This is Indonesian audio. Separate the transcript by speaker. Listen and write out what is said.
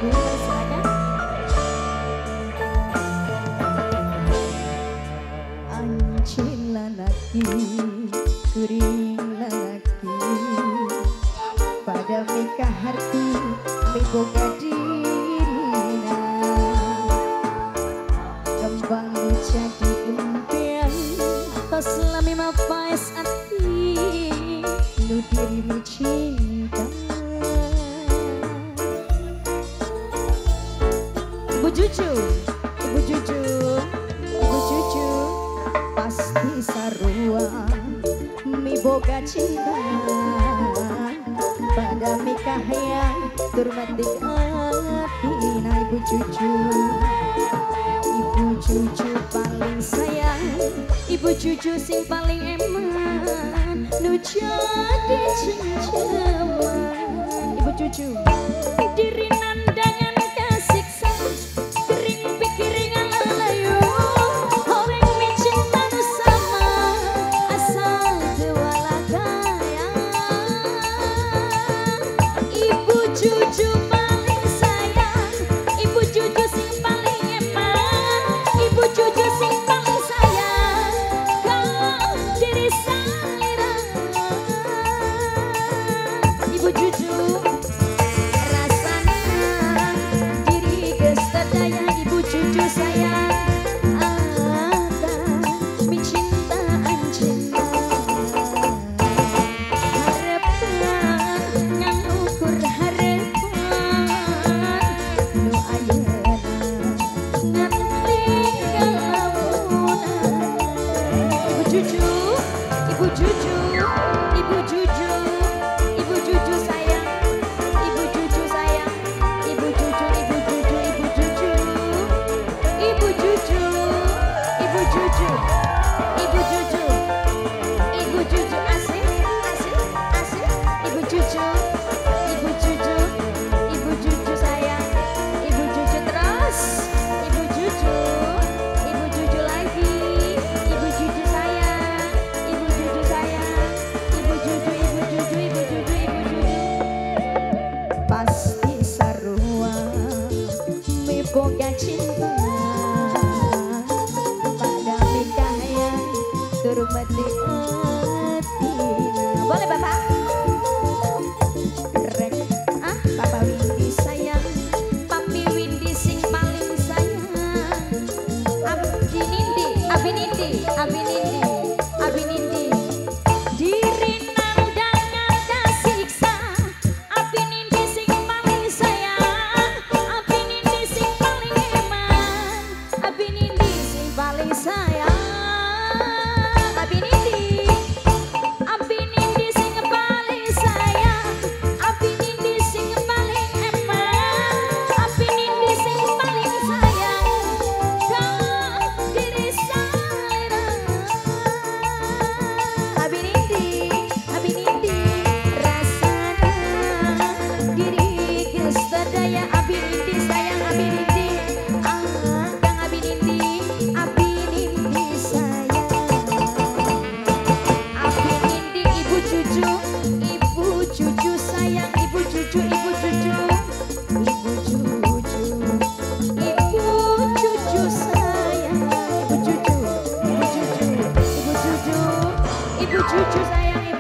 Speaker 1: lagu silakan. Anjing lalaki kuring lalaki pada mika hati miboga dirina kembang jadi impian pas lami mapais hati nu dirimu cinta. Ibu Cucu, Ibu Cucu, Ibu Cucu pasti sarua mi boga cinta pada mikah yang turmatik hati. Nah Ibu Cucu, Ibu Cucu paling sayang, Ibu Cucu sing paling eman nu jadi cincaman. Ibu Cucu diri nandangan kasiksa kering pikiringan lalayu horeng mi cinta nu sama asal tewala kaya. Ibu Cucu paling sayang, Ibu Cucu sing paling eman, Ibu Cucu sing paling sayang kau diri salira. Ibu Cucu rasana diri geus daya, Ibu Cucu sayang akan mi cinta anjeunna. Harepan ngukur harepan nu ayeuna ngan tinggal lamunan. Ibu Cucu, Ibu Cucu, Ibu Cucu, Ibu Cucu sayang, Ibu Cucu sayang, Ibu Cucu, Ibu Cucu, Ibu Cucu, Ibu Cucu, Ibu Cucu, Ibu Cucu, Ibu Cucu asik, asik, asik. Ibu Cucu, Ibu Cucu, Ibu Cucu sayang, Ibu Cucu terus, Ibu Cucu, Ibu Cucu lagi, Ibu Cucu sayang, Ibu Cucu sayang, Ibu Cucu, Ibu Cucu, Ibu Cucu, Ibu Cucu. Pasti sarua mi boga cinta pada mikah yang turmati hati. Boleh Bapak? Rek, Bapak Windy sayang, Papi Windy sing paling sayang. Abdi Nindi, Abi Nindi, Abi Nindi, Abi Nindi. Diri nandangan kasiksa, Abi Nindi sing paling sayang, Abi Nindi sing paling eman, Abi Nindi sing paling sayang. Abi Nindi, Abi Nindi sing paling sayang, Abi Nindi sing paling eman, Abi Nindi sing paling sayang kau diri salira. Abi Nindi rasana diri geus daya, Abi Nindi sayang, Abi Nindi kang Abi Nindi, Abi Nindi sayang. Abi Nindi, Ibu Cucu, Ibu Cucu sayang, Ibu Cucu, Ibu Cucu, Ibu Cucu, Ibu Cucu sayang, Ibu Cucu, Ibu Cucu, Ibu Cucu, Ibu Cucu sayang.